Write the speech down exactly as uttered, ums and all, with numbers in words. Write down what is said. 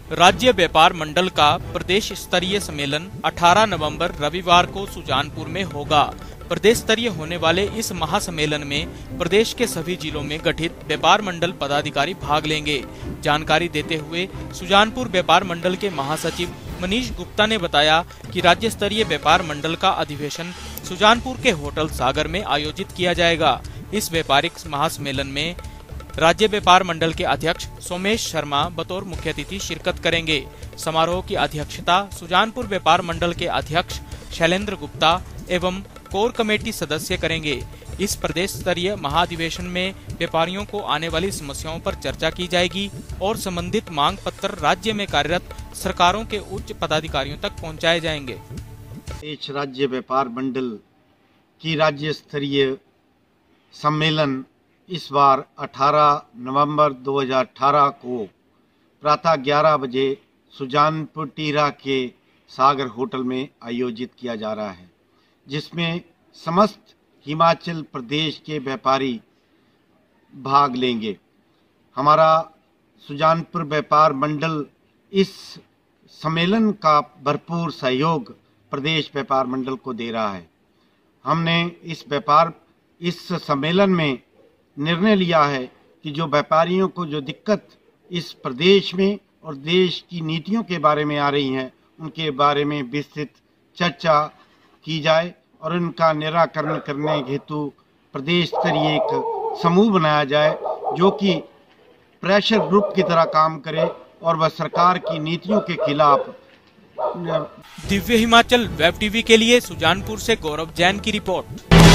राज्य व्यापार मंडल का प्रदेश स्तरीय सम्मेलन अठारह नवंबर रविवार को सुजानपुर में होगा। प्रदेश स्तरीय होने वाले इस महासम्मेलन में प्रदेश के सभी जिलों में गठित व्यापार मंडल पदाधिकारी भाग लेंगे। जानकारी देते हुए सुजानपुर व्यापार मंडल के महासचिव मनीष गुप्ता ने बताया कि राज्य स्तरीय व्यापार मंडल का अधिवेशन सुजानपुर के होटल सागर में आयोजित किया जाएगा। इस व्यापारिक महासम्मेलन में राज्य व्यापार मंडल के अध्यक्ष सोमेश शर्मा बतौर मुख्य अतिथि शिरकत करेंगे। समारोह की अध्यक्षता सुजानपुर व्यापार मंडल के अध्यक्ष शैलेंद्र गुप्ता एवं कोर कमेटी सदस्य करेंगे। इस प्रदेश स्तरीय महाधिवेशन में व्यापारियों को आने वाली समस्याओं पर चर्चा की जाएगी और संबंधित मांग पत्र राज्य में कार्यरत सरकारों के उच्च पदाधिकारियों तक पहुंचाए जाएंगे। इस राज्य व्यापार मंडल की राज्य स्तरीय सम्मेलन इस बार अठारह नवंबर दो हज़ार अठारह को प्रातः ग्यारह बजे सुजानपुर टीरा के सागर होटल में आयोजित किया जा रहा है, जिसमें समस्त हिमाचल प्रदेश के व्यापारी भाग लेंगे। हमारा सुजानपुर व्यापार मंडल इस सम्मेलन का भरपूर सहयोग प्रदेश व्यापार मंडल को दे रहा है। हमने इस व्यापार इस सम्मेलन में निर्णय लिया है कि जो व्यापारियों को जो दिक्कत इस प्रदेश में और देश की नीतियों के बारे में आ रही हैं, उनके बारे में विस्तृत चर्चा की जाए और उनका निराकरण करने हेतु प्रदेश स्तरीय एक समूह बनाया जाए जो कि प्रेशर ग्रुप की तरह काम करे और वह सरकार की नीतियों के खिलाफ। दिव्य हिमाचल वेब टीवी के लिए सुजानपुर से गौरव जैन की रिपोर्ट।